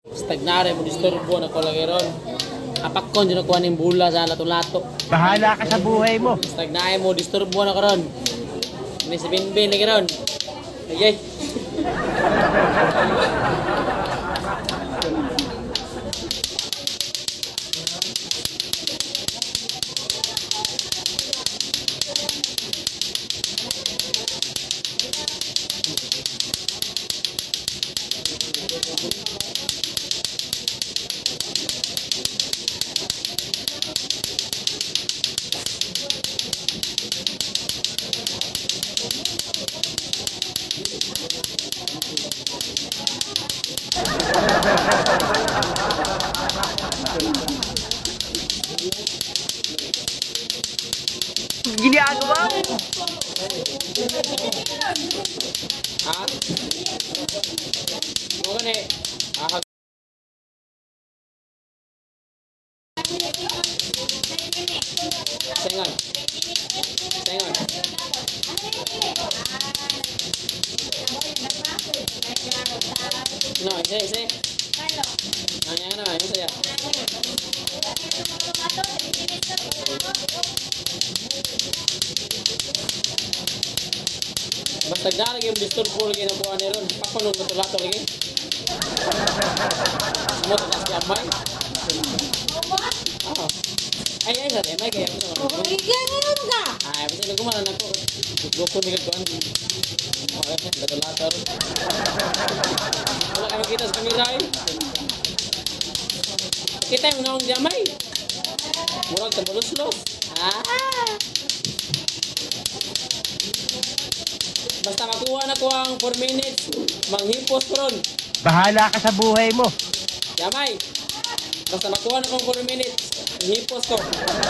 Stagnare mo disturbo na ko lagi ron. Apak ko dyan nakuha ng bula sa lato-lato. Bahala ka sa buhay mo. Stagnare mo disturbo na ko ron. Ini si Binbin lagi ron. Ayay. Ginagawa mo. Ha? Mo ni. Ah. Sengon. Sengon. No, isi. Nanya na, ano saya? Basta lagi yung disturbo lagi na buwan ni ron. Pakunong lato lagi. Semua tak siamay. Oh. Ay, sa may kaya mo naman. Oh, ganyan ka. Ay, basta nagkumanan ako. Gusto ni kagkuhan. Okay, lato-lato ron. Wala kami kita sa kamera eh. Kita yung naong jamay. Murag tabulos-los. Basta makuha na ko ang 4 minutes. Manghipos ko ron. Bahala ka sa buhay mo. Jamay. Basta makuha na ko ang 4 minutes. Manghipos ko.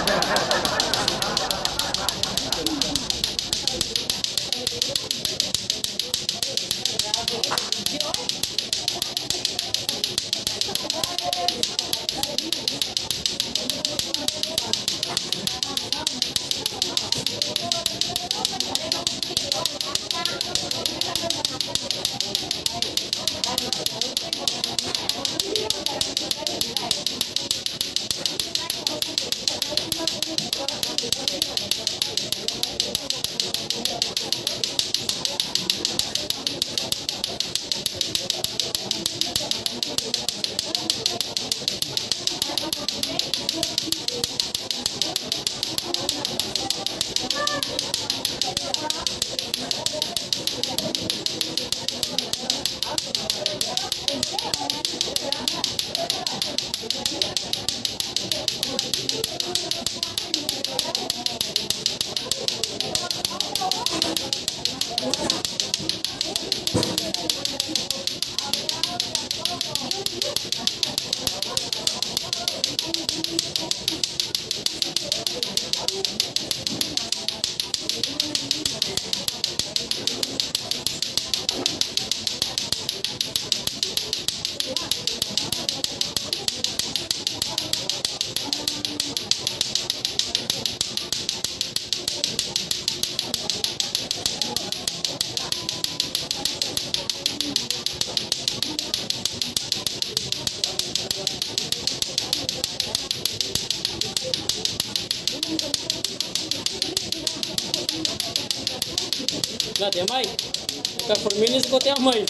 Lah, Tiamay. Ika 4 minutes ko, Tiamay.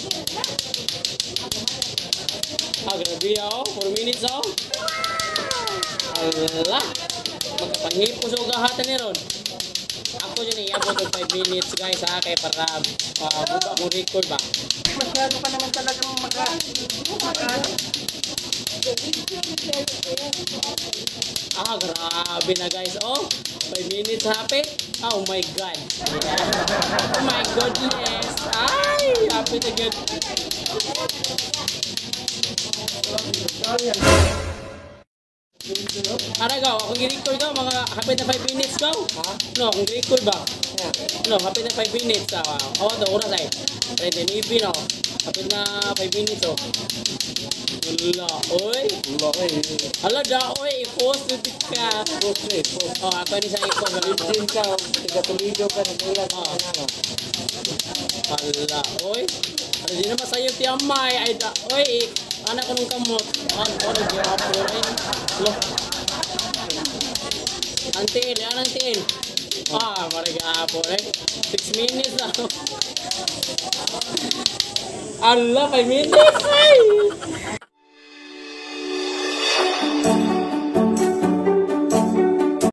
Grabe ako. 4 minutes ako. Ala. Magkapanghipo sa ugahatan ni Ron. Ako dyan iabot ng 5 minutes, guys, ha? Kaya para buba kong record ba? Masyado ka naman talagang Grabe na, guys. Oh, 5 minutes happy. Oh my God. Oh my goodness. Ay, happy na good. Aragaw, akong gi-record ka, mga hapit na 5 minutes ka? No, akong gi-record ba? No, hapit na 5 minutes. Awa to, oras ay. 30 no. Hapit na 5 minutes, oh. Wala, oy. Hala, da, oy. I-post na ka. Oh, ako ni sa i-post. Din ka, tiga-tulido ka, nag-ulat ka na. Hala, oy. Ano din naman sa'yo, Tiamay. Ay, da, oy. Anak ko nung kamot. Nag-i-upload rin. Loh. Antiin, yan antiin. Marigapon eh. 6 minutes na. Allah, 5 minutes. Ay!